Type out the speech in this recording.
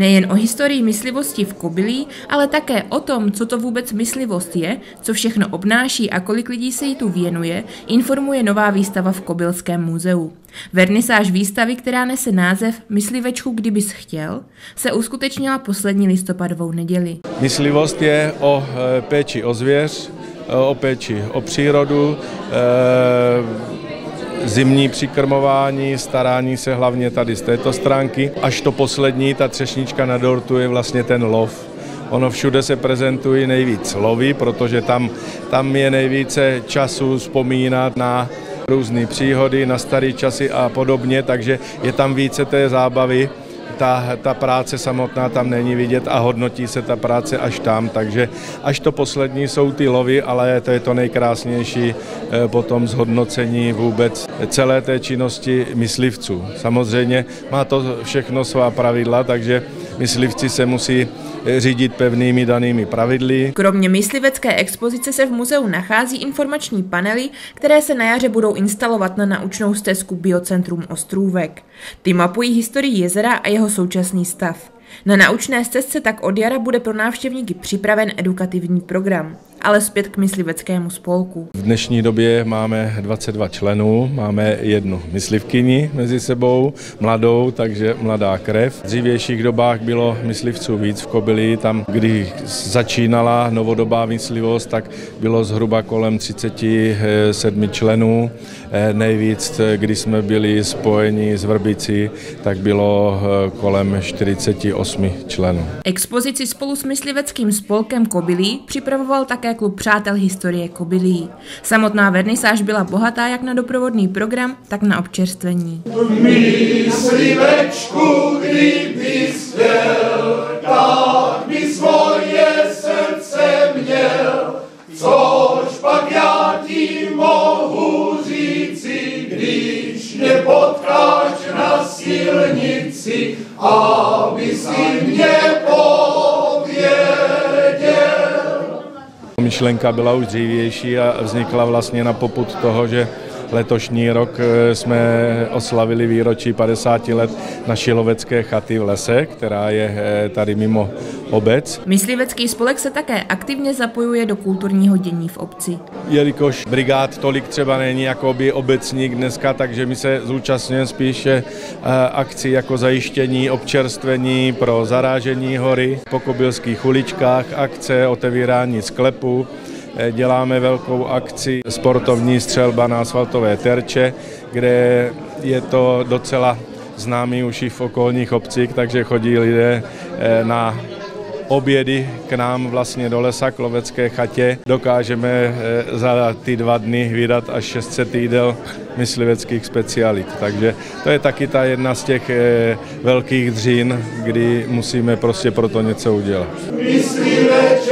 Nejen o historii myslivosti v Kobylí, ale také o tom, co to vůbec myslivost je, co všechno obnáší a kolik lidí se jí tu věnuje, informuje nová výstava v Kobylském muzeu. Vernisáž výstavy, která nese název Myslivečku, kdybys chtěl, se uskutečnila poslední listopadovou neděli. Myslivost je o péči o zvěř, o péči o přírodu, zimní přikrmování, starání se hlavně tady z této stránky. Až to poslední, ta třešnička na dortu, je vlastně ten lov. Ono všude se prezentují nejvíc lovy, protože tam je nejvíce času vzpomínat na různé příhody, na staré časy a podobně, takže je tam více té zábavy. Ta práce samotná tam není vidět a hodnotí se ta práce až tam, takže až to poslední jsou ty lovy, ale to je to nejkrásnější potom zhodnocení vůbec celé té činnosti myslivců. Samozřejmě má to všechno svá pravidla, takže myslivci se musí řídit pevnými danými pravidly. Kromě myslivecké expozice se v muzeu nachází informační panely, které se na jaře budou instalovat na naučnou stezku Biocentrum Ostrůvek. Ty mapují historii jezera a jeho současný stav. Na naučné stezce tak od jara bude pro návštěvníky připraven edukativní program. Ale zpět k mysliveckému spolku. V dnešní době máme 22 členů, máme jednu myslivkyni mezi sebou, mladou, takže mladá krev. V dřívějších dobách bylo myslivců víc v Kobylí, tam, kdy začínala novodobá myslivost, tak bylo zhruba kolem 37 členů. Nejvíc, když jsme byli spojeni s Vrbicí, tak bylo kolem 48 členů. Expozici spolu s mysliveckým spolkem Kobylí připravoval také Klub přátel historie Kobylí. Samotná vernisáž byla bohatá jak na doprovodný program, tak na občerstvení. Myslivečku, kdybys chtěl, tak by svoje srdce měl, což pak já ti mohu říci, když mě potkáš na silnici, aby si mě pověděl. Myšlenka byla už dřívější a vznikla vlastně na popud toho, že letošní rok jsme oslavili výročí 50 let naší lovecké chaty v lese, která je tady mimo obec. Myslivecký spolek se také aktivně zapojuje do kulturního dění v obci. Jelikož brigád tolik třeba není jakoby obecník dneska, takže my se zúčastňujeme spíše akcí jako zajištění, občerstvení pro zarážení hory, po kobylských uličkách, akce, otevírání sklepů. Děláme velkou akci sportovní střelba na asfaltové terče, kde je to docela známý už i v okolních obcích, takže chodí lidé na obědy k nám vlastně do lesa k lovecké chatě. Dokážeme za ty 2 dny vydat až 600 jídel mysliveckých specialit. Takže to je taky ta jedna z těch velkých dřín, kdy musíme prostě pro to něco udělat.